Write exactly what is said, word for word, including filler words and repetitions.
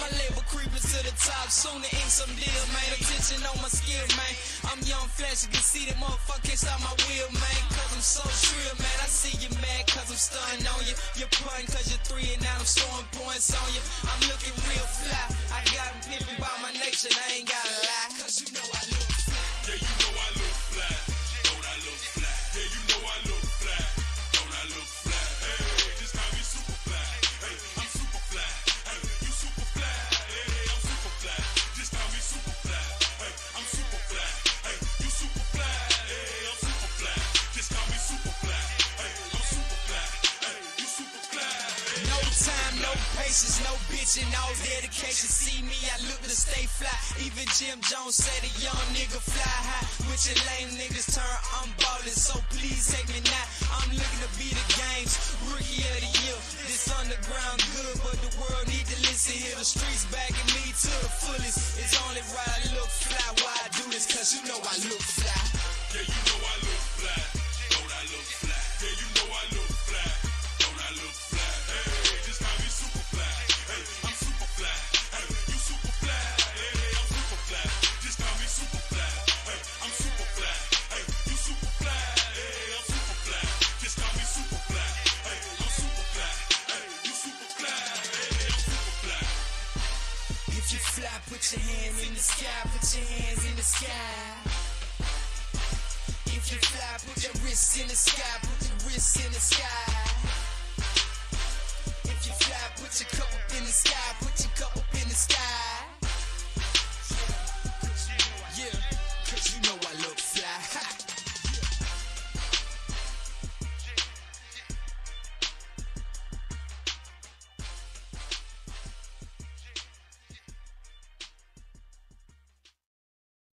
my label creeping to the top, soon to ink some deal, man. Attention on my skill, man. I'm young, flash, you can see that motherfucker can't stop my wheel, man. Cause I'm so shrill, man. I see you mad cause I'm stunning on you. You're punting cause you're three and now I'm scoring points on you. I'm looking real fly. I got them pimping by my nature, I ain't gotta lie. Cause you know I look fly. Yeah, you know I look fly. Don't I look fly? Yeah, you know I look fly. Don't I look fly? Hey, just call me super fly. Hey, I'm super fly. Hey, you super fly. Hey, I'm super fly. Just call me super fly. Hey, I'm super fly. Hey, you super fly. Hey, I'm super fly. Just call me super fly. Hey, I'm super fly. Hey, you super fly. Hey, no time, no patience, no bitching, all dedication. See me, I look to stay fly. Even Jim Jones said a young nigga fly high. With your lame niggas turn, I'm ballin', so please take me now. I'm looking to be the game's rookie of the year. This underground good, but the world need to listen here. The streets backing me to the fullest. It's only right I look fly. Why I do this? Cause you know I look fly. yeah, you know I look fly. Don't I look fly? Yeah, you know I look fly. Don't I look fly? Hey, just call me super fly. Hey, I'm super fly. Hey, you super fly. Hey, I'm super fly. Just call me super fly. Hey, I'm super fly. Hey, you super fly. Hey, I'm super fly. Just call me super fly. Hey, I'm super fly. Hey, you super fly. Hey, I'm super fly. If you fly, put your hands in the sky, put your hands in the sky. If you fly, put your wrists in the sky, put your wrists in the sky. If you fly, put your cup up in the sky, put your cup up in the sky.